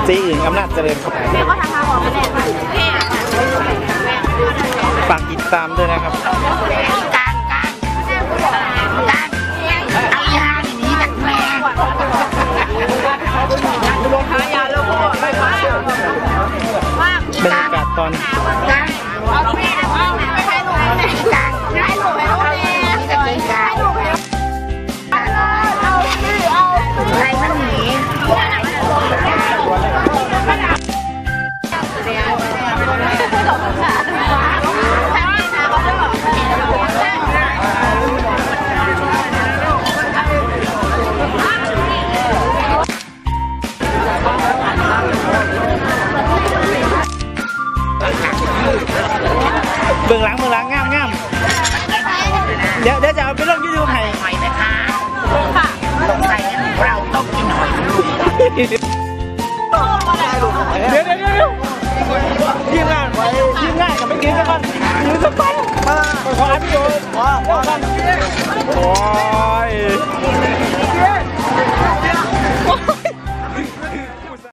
ซีอื่นอำนาจเจริญครับแม่ก็ทำมาบอกไปแล้วฝากติดตามด้วยนะครับบรรยากาศตอนเบื้องหลังงามเดี๋ยวจะเอาไปลงยูทูบให้หอยนะคะค่ะลงไข่เราต้องกินหอยเดี๋ยวทีมงานกับไม่กินกันก่อนยืนสักพักขออัพวิดีโอกันโอ้ย